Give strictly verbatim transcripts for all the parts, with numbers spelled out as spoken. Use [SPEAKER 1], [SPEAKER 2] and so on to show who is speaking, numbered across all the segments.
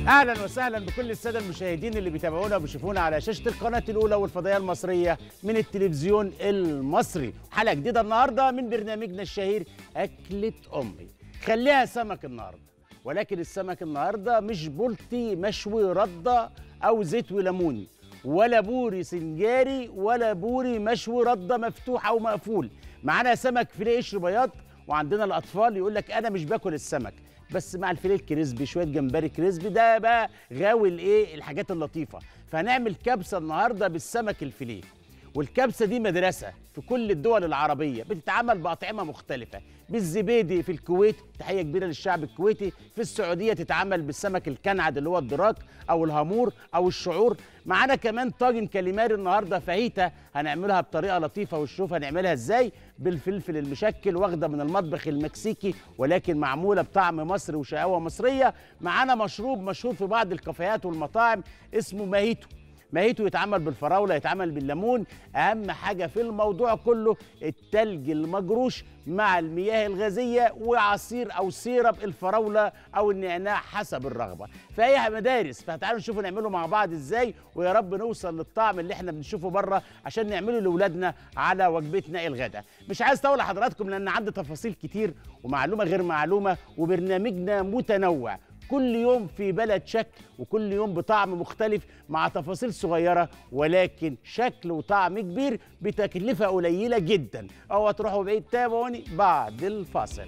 [SPEAKER 1] اهلا وسهلا بكل الساده المشاهدين اللي بيتابعونا وبيشوفونا على شاشه القناه الاولى والفضائيه المصريه من التلفزيون المصري. حلقه جديده النهارده من برنامجنا الشهير اكله امي. خليها سمك النهارده، ولكن السمك النهارده مش بلطي مشوي رده او زيت وليمون، ولا بوري سنجاري، ولا بوري مشوي رده مفتوح او مقفول. معانا سمك فيليه قشر بياض، وعندنا الاطفال يقول لك انا مش باكل السمك، بس مع الفيليه الكريسبي شويه جمبري كريسبي، ده بقى غاوي الايه الحاجات اللطيفه. فهنعمل كبسه النهارده بالسمك الفيليه، والكبسه دي مدرسه في كل الدول العربيه، بتتعمل باطعمه مختلفه. بالزبيدي في الكويت، تحيه كبيره للشعب الكويتي. في السعوديه تتعمل بالسمك الكنعد اللي هو الدراك او الهامور او الشعور. معانا كمان طاجن كاليماري النهارده، فاهيتا هنعملها بطريقه لطيفه، ونشوف هنعملها ازاي بالفلفل المشكل، واخده من المطبخ المكسيكي ولكن معموله بطعم مصري وشقاوه مصريه. معانا مشروب مشهور في بعض الكافيهات والمطاعم اسمه ماهيتو. ماهيتو يتعمل بالفراوله، يتعمل بالليمون. اهم حاجه في الموضوع كله التلج المجروش مع المياه الغازيه وعصير او سيرب الفراوله او النعناع حسب الرغبه. فهي مدارس، فتعالوا نشوفوا نعمله مع بعض ازاي، ويا رب نوصل للطعم اللي احنا بنشوفه بره عشان نعمله لاولادنا على وجبتنا الغداء. مش عايز اطول حضراتكم لان عندي تفاصيل كتير ومعلومه غير معلومه، وبرنامجنا متنوع كل يوم في بلد شكل، وكل يوم بطعم مختلف مع تفاصيل صغيرة ولكن شكل وطعم كبير بتكلفة قليلة جدا. أو تروحوا بعيد، تابعوني بعد الفاصل.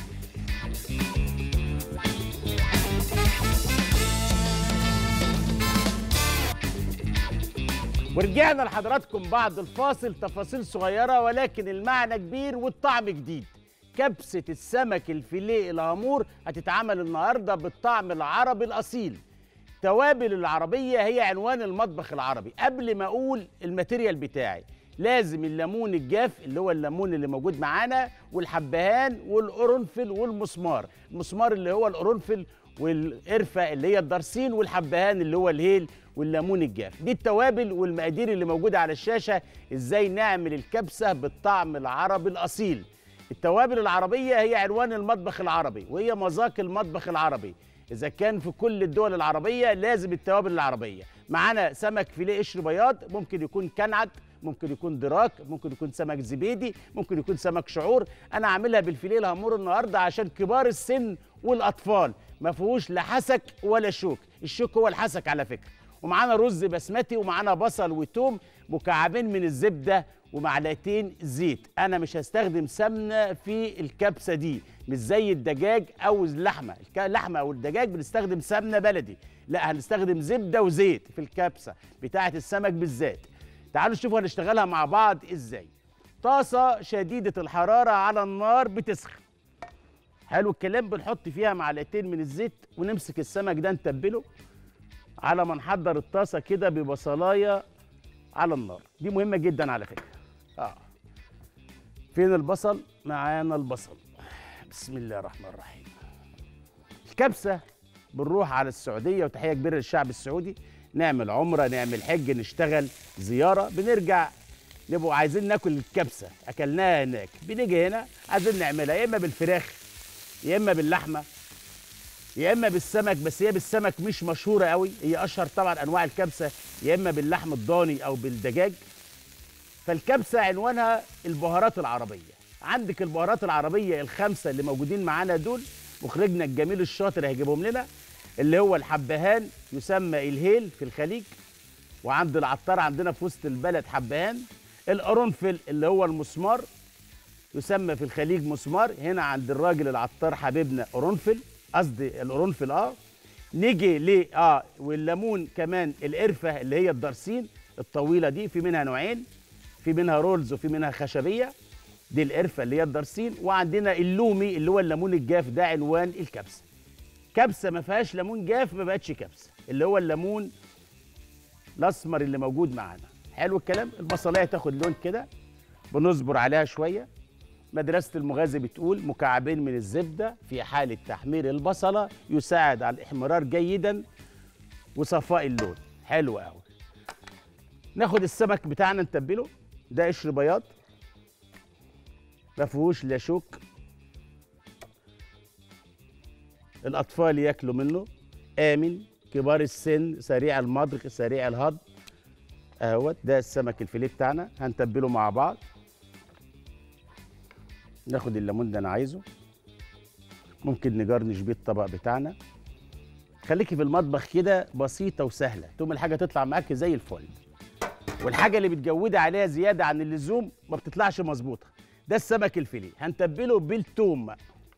[SPEAKER 1] ورجعنا لحضراتكم بعد الفاصل. تفاصيل صغيرة ولكن المعنى كبير والطعم جديد. كبسة السمك الفيليه الهامور هتتعمل النهاردة بالطعم العربي الأصيل. توابل العربية هي عنوان المطبخ العربي. قبل ما أقول الماتيريال بتاعي، لازم الليمون الجاف اللي هو الليمون اللي موجود معانا، والحبهان والقرنفل والمسمار. المسمار اللي هو القرنفل، والقرفة اللي هي الدرسين، والحبهان اللي هو الهيل، والليمون الجاف. دي التوابل والمقادير اللي موجودة على الشاشة. إزاي نعمل الكبسة بالطعم العربي الأصيل. التوابل العربية هي عنوان المطبخ العربي، وهي مذاق المطبخ العربي. إذا كان في كل الدول العربية لازم التوابل العربية. معانا سمك فيليه قشر بياض، ممكن يكون كنعد، ممكن يكون دراك، ممكن يكون سمك زبيدي، ممكن يكون سمك شعور. أنا عاملها بالفيليه الهامور النهاردة عشان كبار السن والأطفال، ما فيهوش لا حسك ولا شوك. الشوك هو الحسك على فكرة. ومعانا رز بسمتي، ومعانا بصل وتوم، مكعبين من الزبدة، ومعلقتين زيت. انا مش هستخدم سمنه في الكبسه دي، مش زي الدجاج او اللحمه. اللحمه او الدجاج بنستخدم سمنه بلدي، لا هنستخدم زبده وزيت في الكبسه بتاعه السمك بالذات. تعالوا نشوفوا هنشتغلها مع بعض ازاي. طاسه شديده الحراره على النار بتسخن، حلو الكلام. بنحط فيها معلقتين من الزيت، ونمسك السمك ده نتبله على ما نحضر الطاسه كده ببصلايه على النار. دي مهمه جدا على فكره. اه فين البصل؟ معانا البصل. بسم الله الرحمن الرحيم. الكبسه بنروح على السعوديه، وتحيه كبيره للشعب السعودي. نعمل عمره، نعمل حج، نشتغل زياره، بنرجع نبقوا عايزين ناكل الكبسه، اكلناها هناك، بنيجي هنا عايزين نعملها يا اما بالفراخ يا اما باللحمه يا اما بالسمك، بس هي بالسمك مش مشهوره قوي. هي اشهر طبعا انواع الكبسه يا اما باللحم الضاني او بالدجاج. فالكبسه عنوانها البهارات العربيه. عندك البهارات العربيه الخمسه اللي موجودين معانا دول، مخرجنا الجميل الشاطر هيجيبهم لنا، اللي هو الحبهان يسمى الهيل في الخليج، وعند العطار عندنا في وسط البلد حبهان. القرنفل اللي هو المسمار يسمى في الخليج مسمار، هنا عند الراجل العطار حبيبنا قرنفل، قصدي القرنفل. اه نيجي ليه اه والليمون كمان، القرفه اللي هي الدرسين الطويله دي، في منها نوعين، في منها رولز وفي منها خشبيه. دي القرفه اللي هي الدرسين. وعندنا اللومي اللي هو الليمون الجاف، ده عنوان الكبسه. كبسه ما فيهاش ليمون جاف ما بقتش كبسه، اللي هو الليمون الاسمر اللي موجود معانا. حلو الكلام. البصلايه تاخد لون كده، بنصبر عليها شويه. مدرسة المغازي بتقول مكعبين من الزبدة في حالة تحمير البصلة يساعد على الإحمرار جيدا وصفاء اللون. حلو قوي. ناخد السمك بتاعنا نتبله. ده قشر بياض ما فيهوش لا شوك، الأطفال ياكلوا منه، آمن كبار السن، سريع المضغ، سريع الهضم. اهوت ده السمك الفيليه بتاعنا، هنتبله مع بعض. ناخد الليمون ده انا عايزه، ممكن نجرنش بيه الطبق بتاعنا. خليكي في المطبخ كده بسيطه وسهله، تقوم الحاجه تطلع معاكي زي الفل. والحاجه اللي بتجودي عليها زياده عن اللزوم ما بتطلعش مظبوطه. ده السمك الفيليه هنتبله بالثوم،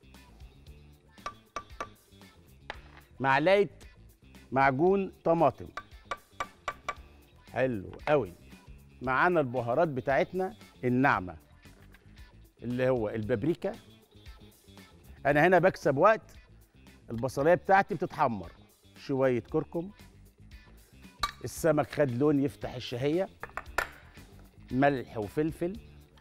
[SPEAKER 1] معلقه معجون طماطم، حلو قوي. معانا البهارات بتاعتنا الناعمه اللي هو البابريكا. انا هنا بكسب وقت، البصلايه بتاعتي بتتحمر، شويه كركم، السمك خد لون يفتح الشهيه، ملح وفلفل،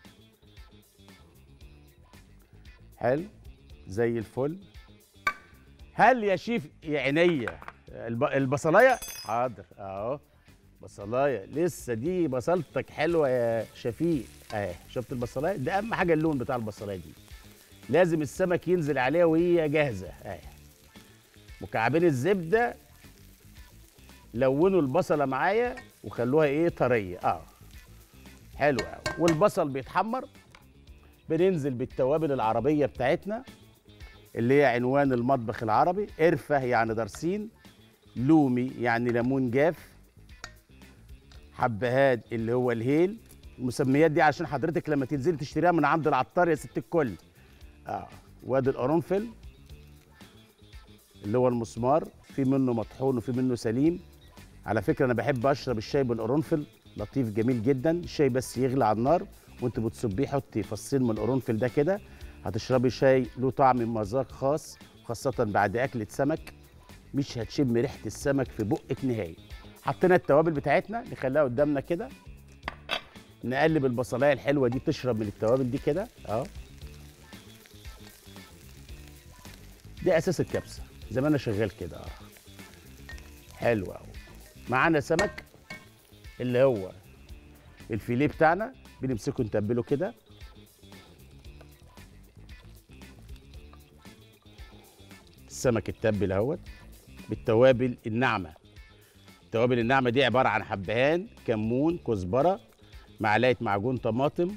[SPEAKER 1] حلو زي الفل. هل يا شيف يا عينيا الب... البصلايه؟ حاضر اهو، بصلايه لسه دي بصلتك حلوه يا شفيق اهي. شفت البصلايه؟ ده اهم حاجه، اللون بتاع البصلايه دي لازم السمك ينزل عليها وهي جاهزه اهي. مكعبين الزبده لونوا البصله معايا وخلوها ايه طريه اه، حلو قوي. والبصل بيتحمر، بننزل بالتوابل العربيه بتاعتنا اللي هي عنوان المطبخ العربي. قرفه يعني درسين، لومي يعني ليمون جاف، حبهان اللي هو الهيل. المسميات دي عشان حضرتك لما تنزلي تشتريها من عند العطار يا ست الكل اه. وادي القرنفل اللي هو المسمار، في منه مطحون وفي منه سليم. على فكره انا بحب اشرب الشاي بالقرنفل، لطيف جميل جدا. الشاي بس يغلي على النار وانت بتصبيه حطي فصين من القرنفل ده كده، هتشربي شاي له طعم مذاق خاص، خاصه بعد اكله سمك مش هتشم ريحه السمك في بقك نهائي. حطينا التوابل بتاعتنا نخليها قدامنا كده، نقلب البصلايه الحلوه دي تشرب من التوابل دي كده اه. دي اساس الكبسه زي ما انا شغال كده اه، حلو قوي. معانا سمك اللي هو الفيليه بتاعنا، بنمسكه نتبله كده. السمك التبل اهوت بالتوابل الناعمه. التوابل الناعمه دي عباره عن حبهان، كمون، كزبره، معلقه معجون طماطم،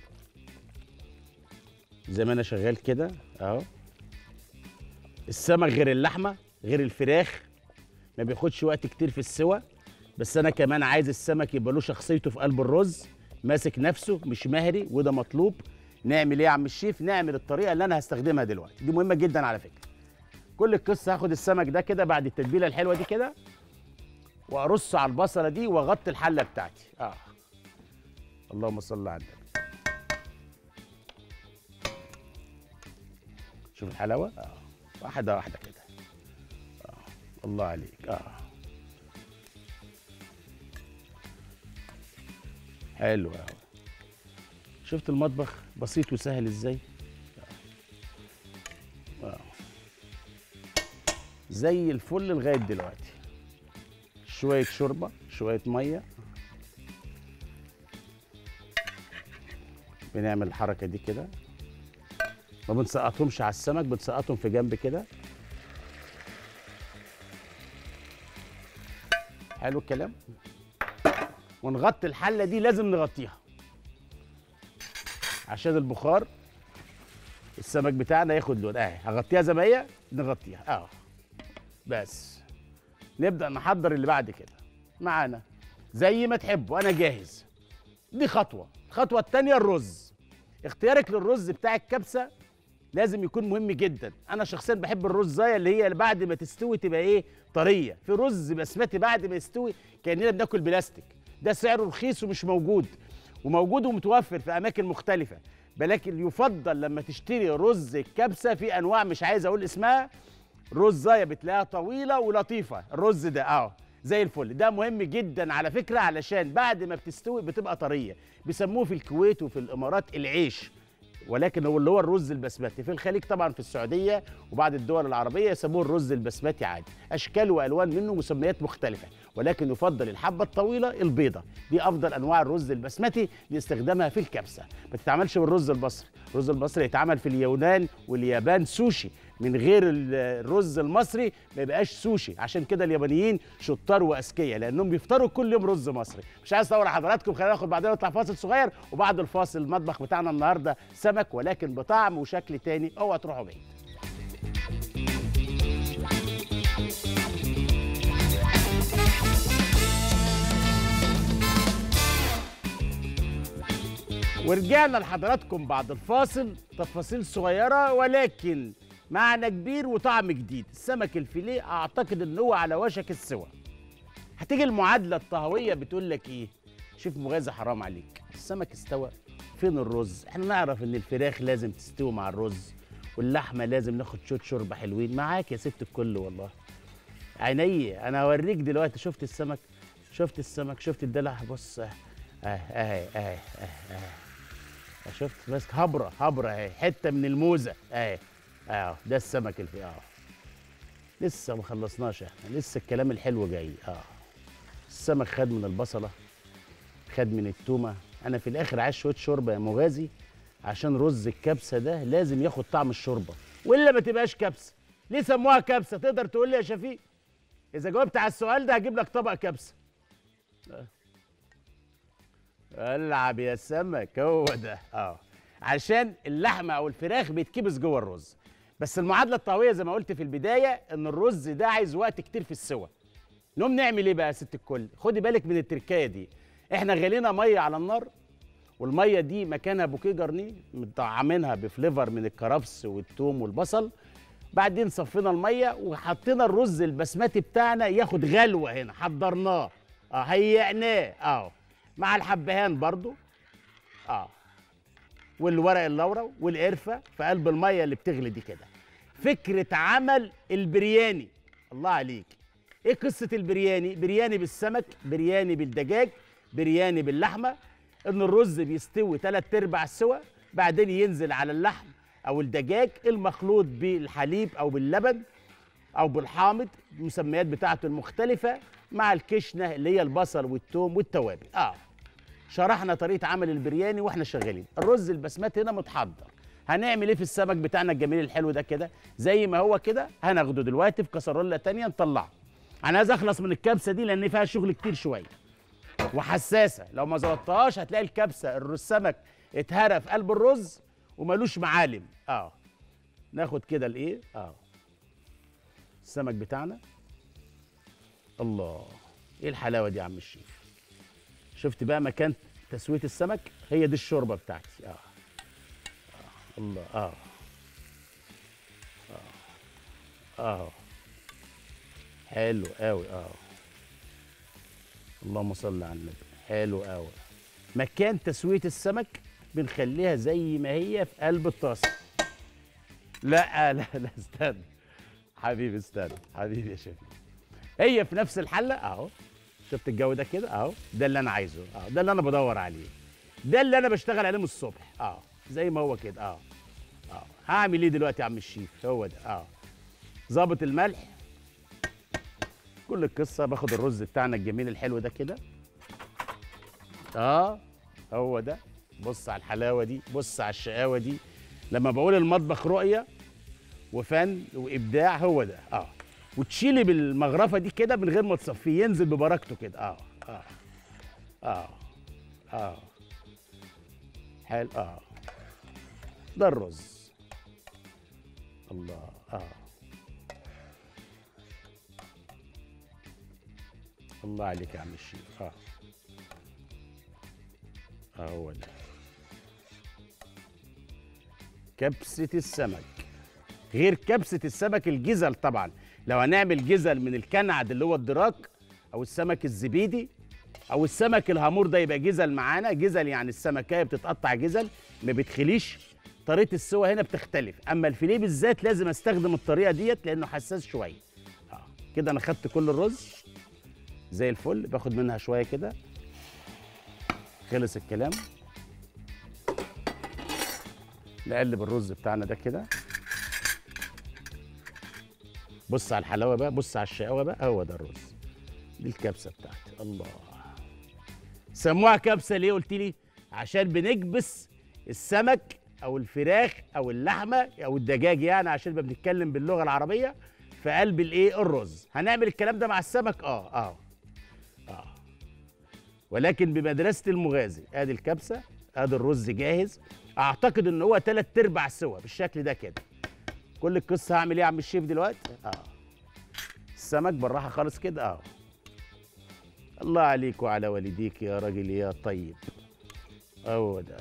[SPEAKER 1] زي ما انا شغال كده اهو. السمك غير اللحمه غير الفراخ ما بياخدش وقت كتير في السوى، بس انا كمان عايز السمك يبقى له شخصيته في قلب الرز، ماسك نفسه مش مهري، وده مطلوب. نعمل ايه يا عم الشيف؟ نعمل الطريقه اللي انا هستخدمها دلوقتي، دي مهمه جدا على فكره. كل القصه هاخد السمك ده كده بعد التتبيله الحلوه دي كده، وارص على البصله دي واغطي الحله بتاعتي اه. اللهم صل على النبي. شوف الحلاوه اه، واحده واحده كده اه. الله عليك اه، حلو قوي. شفت المطبخ بسيط وسهل ازاي اه. آه. زي الفل لغايه دلوقتي. شويه شوربه، شويه ميه، بنعمل الحركه دي كده، ما بنسقطهمش على السمك، بنسقطهم في جنب كده. حلو الكلام. ونغطي الحله دي، لازم نغطيها عشان البخار السمك بتاعنا ياخد لون اهي. هغطيها زي ما هي، نغطيها اه. بس نبدا نحضر اللي بعد كده معانا زي ما تحبوا، انا جاهز. دي خطوه. الخطوه الثانيه الرز. اختيارك للرز بتاع الكبسه لازم يكون مهم جدا. انا شخصيا بحب الرزايه اللي هي بعد ما تستوي تبقى ايه طريه. في رز بسمتي بعد ما يستوي كاننا بناكل بلاستيك، ده سعره رخيص ومش موجود، وموجود ومتوفر في اماكن مختلفه. ولكن يفضل لما تشتري رز الكبسه في انواع مش عايز اقول اسمها، رزايه بتلاقيها طويله ولطيفه. الرز ده اه زي الفل، ده مهم جدا على فكره، علشان بعد ما بتستوي بتبقى طريه. بيسموه في الكويت وفي الامارات العيش، ولكن هو اللي هو الرز البسمتي. في الخليج طبعا في السعوديه وبعض الدول العربيه يسموه الرز البسمتي عادي. اشكال والوان منه، مسميات مختلفه، ولكن يفضل الحبه الطويله البيضه. دي افضل انواع الرز البسمتي لاستخدامها في الكبسه. ما تتعملش بالرز البصري. الرز البصري يتعمل في اليونان واليابان سوشي، من غير ال- الرز المصري ما يبقاش سوشي. عشان كده اليابانيين شطار واذكياء لانهم بيفطروا كل يوم رز مصري. مش عايز اطول على حضراتكم، خلينا ناخد بعدين نطلع فاصل صغير، وبعد الفاصل المطبخ بتاعنا النهارده سمك ولكن بطعم وشكل تاني. اوعى تروحوا بعيد. ورجعنا لحضراتكم بعد الفاصل. تفاصيل صغيرة ولكن معنى كبير وطعم جديد. السمك الفيليه اعتقد ان هو على وشك السوى. هتيجي المعادلة الطهوية بتقول لك ايه؟ شوف مغازي، حرام عليك، السمك استوى، فين الرز؟ احنا نعرف ان الفراخ لازم تستوي مع الرز، واللحمة لازم ناخد شوت شوربة حلوين معاك يا ست الكل. والله عيني انا هوريك دلوقتي. شفت السمك؟ شفت السمك؟ شفت الدلع؟ بص اه اه اه اه, آه. آه. شفت بس هبره هبره اهي، حته من الموزه اهي. اه ده السمك الفي اه لسه ما خلصناش احنا، لسه الكلام الحلو جاي. اه السمك خد من البصله، خد من التومه. انا في الاخر عايز شويه شوربه يا مغازي، عشان رز الكبسه ده لازم ياخد طعم الشوربه، والا ما تبقاش كبسه. ليه سموها كبسه؟ تقدر تقول لي يا شفيق؟ اذا جاوبت على السؤال ده هجيب لك طبق كبسه. آه. العب يا سمك، هو ده. اه عشان اللحمه او الفراخ بيتكبس جوه الرز. بس المعادله الطهويه زي ما قلت في البدايه ان الرز ده عايز وقت كتير في السوى. نقوم نعمل ايه بقى يا ست الكل؟ خدي بالك من التركايه دي. احنا غلينا ميه على النار، والميه دي مكانها بوكيه جرنيه مطعمينها بفليفر من الكرفس والثوم والبصل. بعدين صفينا الميه وحطينا الرز البسمتي بتاعنا ياخد غلوه هنا، حضرناه اه هيعناه اه مع الحبهان برضو اه والورق اللورا والقرفه في قلب الميه اللي بتغلي دي كده. فكره عمل البرياني. الله عليك. ايه قصه البرياني؟ برياني بالسمك، برياني بالدجاج، برياني باللحمه. ان الرز بيستوي تلات ارباع سوا، بعدين ينزل على اللحم او الدجاج المخلوط بالحليب او باللبن او بالحامض، المسميات بتاعته المختلفه، مع الكشنه اللي هي البصل والثوم والتوابل. اه شرحنا طريقه عمل البرياني واحنا شغالين. الرز البسمتي هنا متحضر. هنعمل ايه في السمك بتاعنا الجميل الحلو ده كده؟ زي ما هو كده هناخده دلوقتي في كسرولة تانية نطلعه. انا عايز اخلص من الكبسه دي لان فيها شغل كتير شويه وحساسه. لو ما ظبطتهاش هتلاقي الكبسه السمك اتهرى في قلب الرز ومالوش معالم. اه ناخد كده الايه اه السمك بتاعنا. الله، ايه الحلاوه دي يا عم الشيف؟ شفت بقى مكان تسويه السمك؟ هي دي الشوربه بتاعتي. اه, آه. الله اه اه اه حلو قوي. اه اللهم صل على النبي. حلو قوي. مكان تسويه السمك بنخليها زي ما هي في قلب الطاسه. لا لا لا استنى حبيبي، استنى حبيبي يا شفيق. هي في نفس الحله اهو. شفت الجو ده كده اهو؟ ده اللي انا عايزه. اه ده اللي انا بدور عليه، ده اللي انا بشتغل عليه من الصبح. اه زي ما هو كده. اه اه هعمل ايه دلوقتي يا عم الشيف؟ هو ده. اه ظابط الملح، كل القصه. باخد الرز بتاعنا الجميل الحلو ده كده. اه هو ده. بص على الحلاوه دي، بص على الشقاوه دي. لما بقول المطبخ رؤيه وفن وابداع، هو ده. اه وتشيلي بالمغرفه دي كده من غير ما تصفيه، ينزل ببركته كده. اه اه اه اه حلو. اه ده الرز. الله. اه الله عليك يا عم الشيف. اه اه هو ده كبسة السمك. غير كبسة السمك الجزل طبعا. لو هنعمل جزل من الكنعد اللي هو الدراك او السمك الزبيدي او السمك الهامور، ده يبقى جزل معانا. جزل يعني السمكية بتتقطع جزل ما بتخليش. طريقة السوا هنا بتختلف. اما الفيليه بالذات لازم استخدم الطريقة ديت لانه حساس شوية. اه كده انا خدت كل الرز زي الفل. باخد منها شوية كده. خلص الكلام. نقلب الرز بتاعنا ده كده. بص على الحلاوه بقى، بص على الشقاوه بقى. هو ده الرز. دي الكبسه بتاعتي. الله. سموها كبسه ليه قلت لي؟ عشان بنكبس السمك او الفراخ او اللحمه او الدجاج يعني عشان نبقى بنتكلم باللغه العربيه في قلب الايه الرز. هنعمل الكلام ده مع السمك اه اه اه ولكن بمدرسه المغازي. ادي الكبسه، ادي الرز جاهز. اعتقد ان هو تلات ارباع سوا بالشكل ده كده. كل القصه هعمل ايه يا عم الشيف دلوقتي؟ اه السمك بالراحه خالص كده. اه الله عليك وعلى والديك يا راجل يا طيب. هو ده،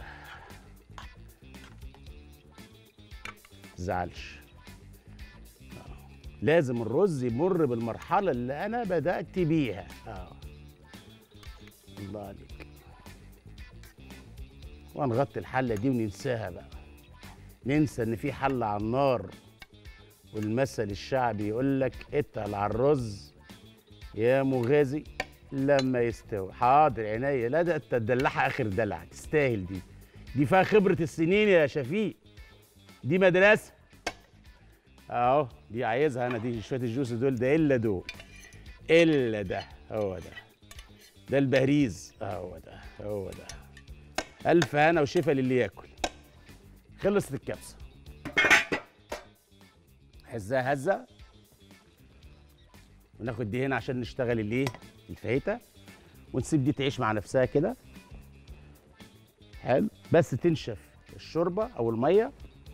[SPEAKER 1] تزعلش. آه. لازم الرز يمر بالمرحله اللي انا بدات بيها. اه الله عليك. وهنغطي الحله دي وننساها بقى، ننسى ان في حله على النار. والمثل الشعبي يقول لك اتقل على الرز يا مغازي لما يستوي. حاضر عينيا. لا ده انت تدلعها اخر دلع، تستاهل دي. دي فيها خبره السنين يا شفيق، دي مدرسه. اهو دي عايزها انا، دي شويه الجوس دول ده الا دول الا ده. هو ده ده البهريز. هو ده هو ده. الف هنا وشفا للي ياكل. خلصت الكبسه، هزها هزه وناخد دي هنا عشان نشتغل الايه الفاهيتا، ونسيب دي تعيش مع نفسها كده. حلو، بس تنشف الشوربه او الميه.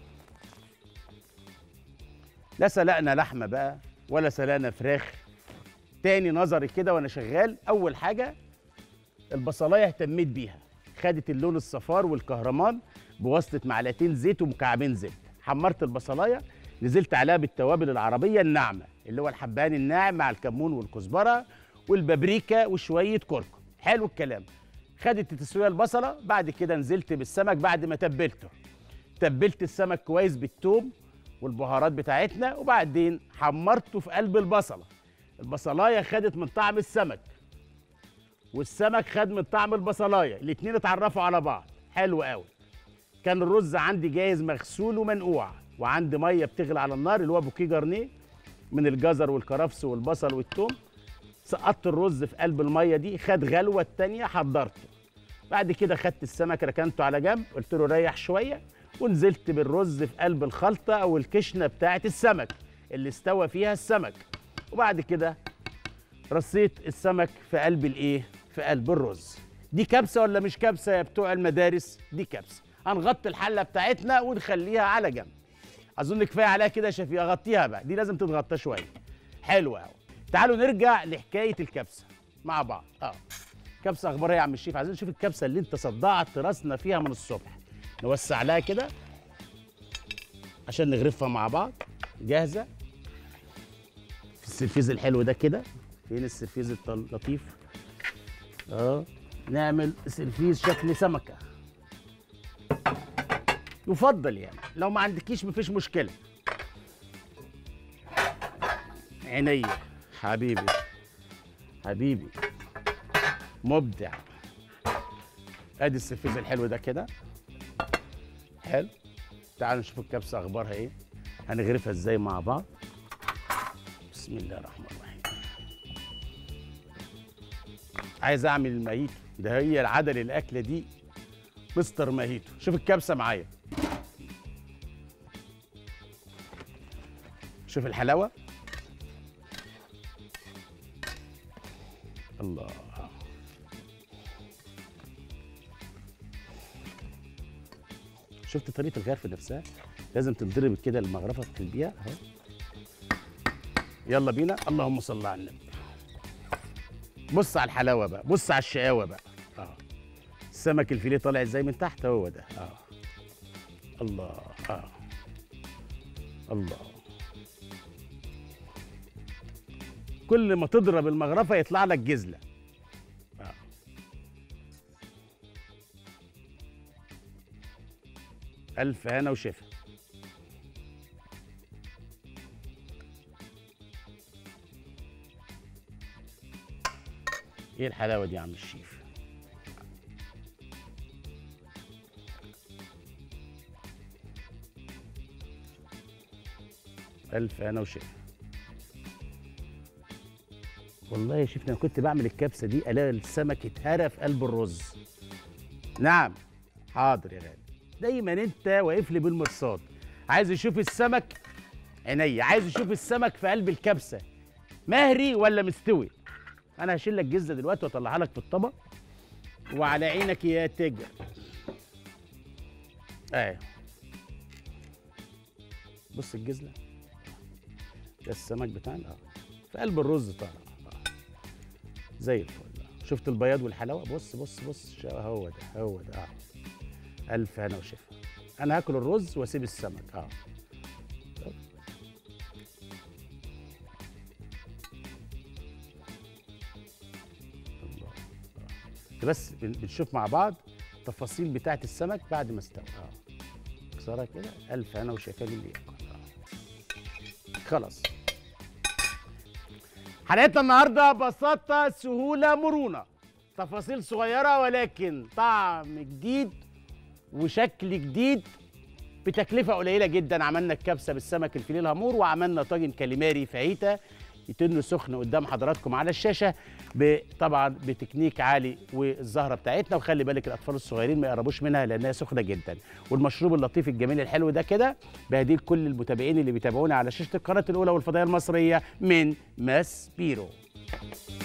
[SPEAKER 1] لا سلقنا لحمه بقى ولا سلقنا فراخ. تاني نظري كده وانا شغال، اول حاجه البصلايه اهتميت بيها، خدت اللون الصفار والكهرمان بواسطه معلقتين زيت ومكعبين زبده. حمرت البصلايه، نزلت عليها بالتوابل العربيه الناعمه اللي هو الحبهان الناعم مع الكمون والكزبره والبابريكا وشويه كركم. حلو الكلام. خدت تسويه البصله. بعد كده نزلت بالسمك بعد ما تبلته. تبلت السمك كويس بالثوم والبهارات بتاعتنا، وبعدين حمرته في قلب البصله. البصلايه خدت من طعم السمك والسمك خد من طعم البصلايه، الاتنين اتعرفوا على بعض. حلو قوي. كان الرز عندي جاهز مغسول ومنقوع، وعندي ميه بتغلي على النار اللي هو بوكيه جرنيه من الجزر والكرفس والبصل والثوم. سقطت الرز في قلب الميه دي، خد غلوه التانيه حضرته. بعد كده خدت السمك ركنته على جنب، قلت له ريح شويه، ونزلت بالرز في قلب الخلطه او الكشنه بتاعه السمك اللي استوى فيها السمك. وبعد كده رصيت السمك في قلب الايه في قلب الرز. دي كبسه ولا مش كبسه يا بتوع المدارس؟ دي كبسه. هنغطي الحله بتاعتنا ونخليها على جنب. اظن كفايه عليها كده يا شفيق. اغطيها بقى، دي لازم تتغطى شويه. حلوه قوي. تعالوا نرجع لحكايه الكبسه مع بعض. اه كبسه اخبارها ايه يا عم الشيف؟ عايزين نشوف الكبسه اللي انت صدعت راسنا فيها من الصبح. نوسع لها كده عشان نغرفها مع بعض. جاهزه في السرفيز الحلو ده كده. فين السرفيز اللطيف؟ اه نعمل سرفيز شكل سمكه يفضل، يعني لو ما عندكيش مفيش مشكله. عينيا حبيبي حبيبي مبدع. ادي السرفيز الحلو ده كده. حلو. تعالوا نشوف الكبسه اخبارها ايه، هنغرفها ازاي مع بعض. بسم الله الرحمن الرحيم. عايز اعمل الماهيتو ده، هي العدل الاكله دي مستر ماهيتو. شوف الكبسه معايا، شوف الحلاوه. الله. شفت طريقه الغرف نفسها؟ لازم تنضرب كده المغرفه في قلبيها اهو. يلا بينا. اللهم صل على النبي. بص على الحلاوه بقى، بص على الشقاوه بقى. اه السمك الفيليه طالع ازاي من تحت. هو ده. اه الله. اه الله. كل ما تضرب المغرفه يطلع لك جزله. آه. الف هنا وشفا. ايه الحلاوه دي يا عم الشيف؟ الف هنا وشفا. والله يا شيفنا انا كنت بعمل الكبسه دي الاقي السمك اتهرى في قلب الرز. نعم حاضر يا غالي. دايما انت واقف لي بالمرصاد. عايز اشوف السمك عينيا، عايز اشوف السمك في قلب الكبسه مهري ولا مستوي. انا هشيل لك جزه دلوقتي واطلعها لك في الطبق، وعلى عينك يا تاجر. اهي بص الجزله ده السمك بتاعنا اه في قلب الرز طالع آه. زي الفل. شفت البياض والحلاوه؟ بص بص بص هو ده هو ده اه. الف هنا وشفا. انا هاكل الرز واسيب السمك اه. بس بنشوف مع بعض التفاصيل بتاعه السمك بعد ما استوى اه. كسرها كده. الف هنا وشفا للي ياكل اه. خلاص. حلقتنا النهارده بساطه سهوله مرونه، تفاصيل صغيره ولكن طعم جديد وشكل جديد بتكلفه قليله جدا. عملنا الكبسه بالسمك الفيليه الهامور، وعملنا طاجن كاليماري فاهيتا يتنه سخن قدام حضراتكم على الشاشه، طبعا بتكنيك عالي والزهره بتاعتنا. وخلي بالك الاطفال الصغيرين ما يقربوش منها لانها سخنه جدا. والمشروب اللطيف الجميل الحلو ده كده بهديه لكل المتابعين اللي بيتابعونا على شاشه القناه الاولى والفضائيه المصريه من ماس بيرو.